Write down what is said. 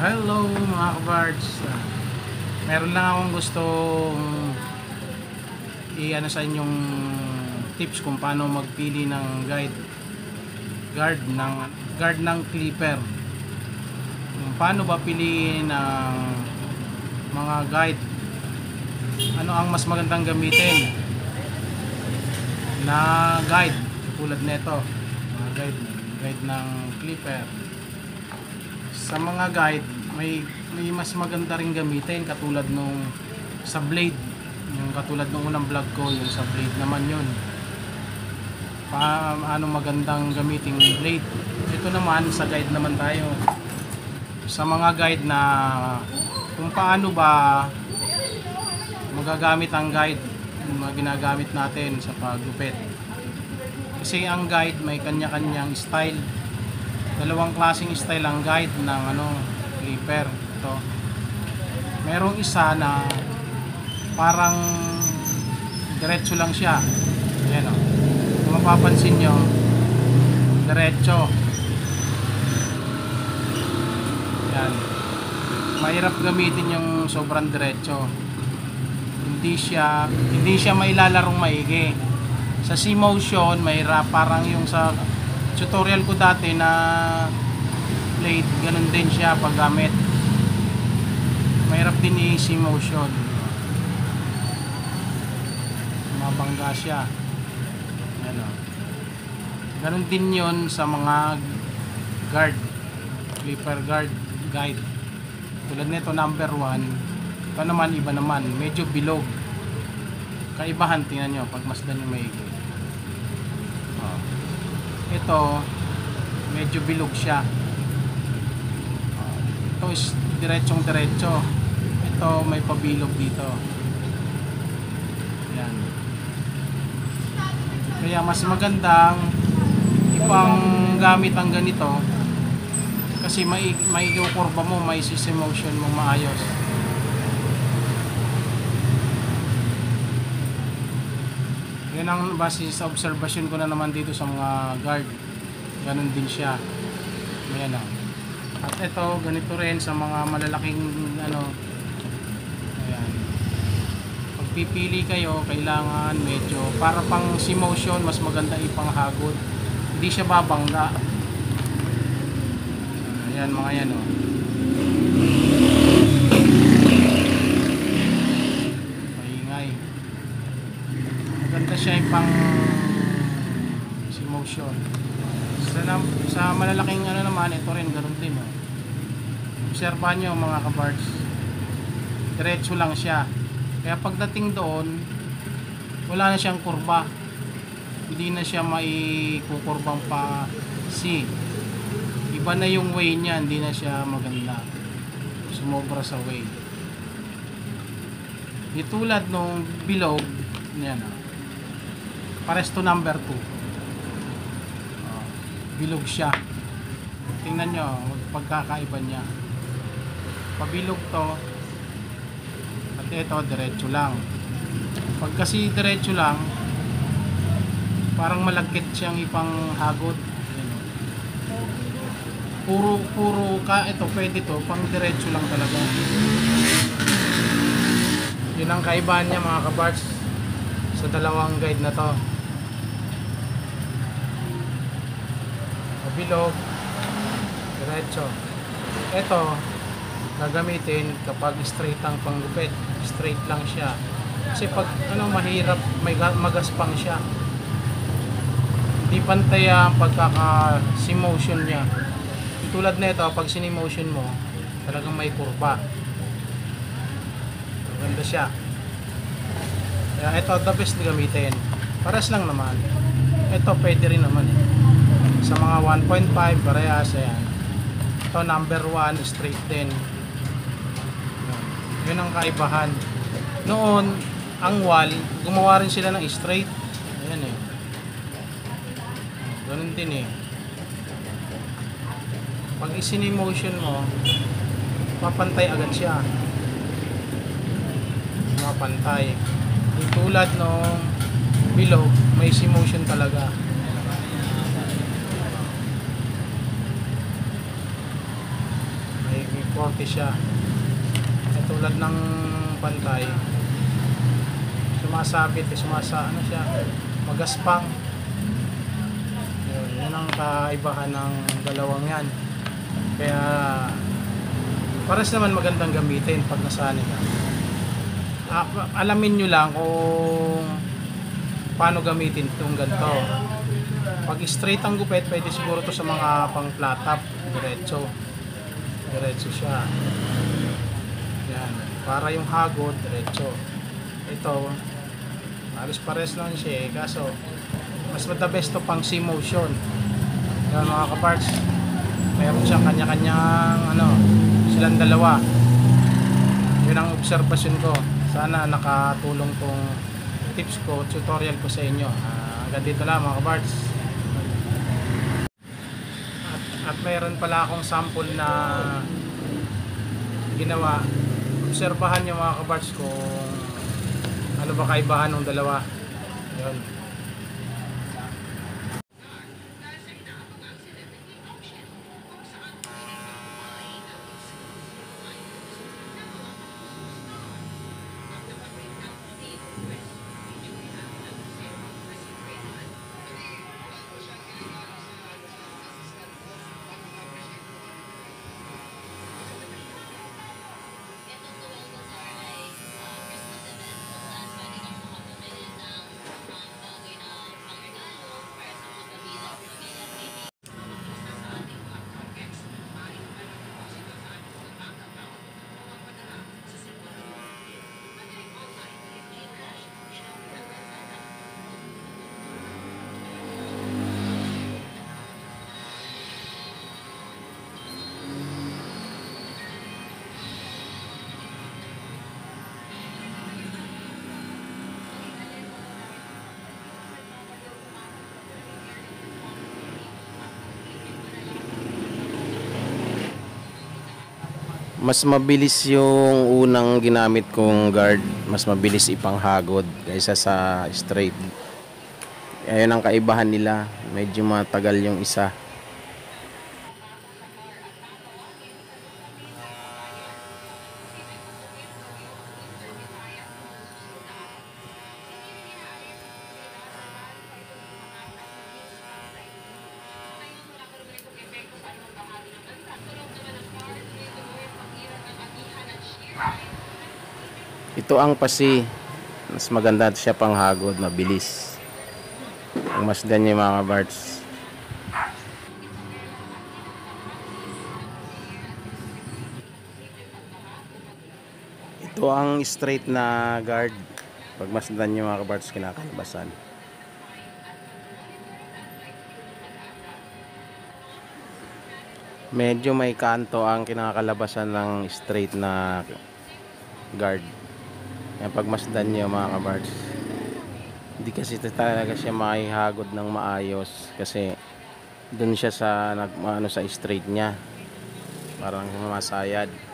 Hello mga kabards. Meron lang akong gustong i-ano sa inyong tips kung paano magpili ng guard ng clipper. Kung paano ba piliin ng mga guide? Ano ang mas magandang gamitin na guide tulad nito, mga guide ng clipper. Sa mga guide, may mas maganda ring gamitin katulad nung sa blade, yung katulad nung unang vlog ko, yung sa blade naman yun. Paano magandang gamitin blade. Ito naman sa guide naman tayo. Sa mga guide na kung paano ba magagamit ang guide, yung mga ginagamit natin sa paggupit. Kasi ang guide may kanya-kanyang style. Dalawang klaseng style ang guide ng clipper. Ito. Merong isa na parang diretso lang siya. Ayan o. Kung mapapansin nyo, diretso. Ayan. Mahirap gamitin yung sobrang diretso. Hindi siya mailalarong maigi. Sa C-motion, mahirap. Parang yung sa tutorial ko dati na blade, ganun din siya paggamit. Mahirap din i-C-motion. Mabangga siya. Ano. Ganun din yon sa mga guard, clipper guard guide. Tulad nito number 1. Ito naman iba naman, medyo bilog. Kaibahan, tingnan nyo pag masdan yung maigi. Ito medyo bilog siya. Ito is diretsong diretso. Ito may pabilog dito. Yan. Kaya mas magandang ipang gamit ang ganito kasi may kurba mo, may system motion mo maayos. Yan ang base sa observation ko na naman dito sa mga guard. Ganun din siya. Ayan o. At ito, ganito rin sa mga malalaking ayan. Pag pipili kayo, kailangan medyo para pang C-motion, mas maganda ipanghagod. Hindi siya babangga. Ayan mga yan o. Maganda siya yung pang C-motion. Sa malalaking naman, ito rin ganoon din. Obserbahan nyo mga kabards, diretso lang siya. Kaya pagdating doon, wala na siyang kurba. Hindi na siya maikukurbang pa C. Iba na yung way niya, hindi na siya maganda. Sumobra sa way. Di tulad nung bilog, yan pares to number 2. Bilog siya. Tingnan nyo pagkakaiba niya. Pabilog to at ito diretso lang. Pag kasi diretso lang, parang malagkit siyang ipanghagod. Puro ito pwede to pang diretso lang talaga. Yun ang kaibahan niya mga kabards sa dalawang guide na to. Bilog, diretso. Ito gagamitin kapag straight ang panggupit. Straight lang siya. Kasi pag mahirap, may magaspang siya. Hindi pantay ang pagkaka-C-motion niya. Tulad nito, pag C-motion mo, talagang may kurba. Maganda siya. Kaya ito, the best gamitin. Pares lang naman. Ito, pwede rin naman sa mga 1.5, parehas. Ayan. Ito, number 1, straight din. Yun ang kaibahan. Noon, ang wall, gumawa rin sila ng straight. Ayan eh. Ganun din eh. Pag isin-motion mo, mapantay agad siya. Mapantay. Tulad nung bilog, may C-motion talaga. 40 siya. At tulad ng pantay, sumasabit ano siya, magaspang. Yun ang kaibahan ng dalawang yan. Kaya pares naman magandang gamitin pag nasanay ka. Alamin nyo lang kung paano gamitin itong ganito. Pag straight ang gupit, pwede siguro to sa mga pang flat top, diretso siya. Yan, para yung hagod diretso. Ito halos pares lang siya kaso mas the best to pang C-motion. Yan mga kaparts, meron siyang kanya-kanyang silang dalawa. Yun ang obserbasyon ko. Sana nakatulong tong tips ko, tutorial ko sa inyo. Hanggang dito lang mga kaparts. At mayroon pala akong sample na ginawa. Obserbahan nyo mga kaparts kung ano ba kaibahan ng dalawa. Yun. Mas mabilis yung unang ginamit kong guard, mas mabilis ipanghagod kaysa sa straight. Ayun ang kaibahan nila, medyo matagal yung isa. Ito ang pasi, mas maganda siya panghagod, mabilis. Ang mas ganyan mga parts. Ito ang straight na guard. Pag masdan nyo mga parts, kinakalabasan. Medyo may kanto ang kinakalabasan ng straight na guard. Yan, pag masdan nyo mga kabards, hindi kasi talaga siya makihagod ng maayos kasi dun siya sa sa straight niya, parang masayad.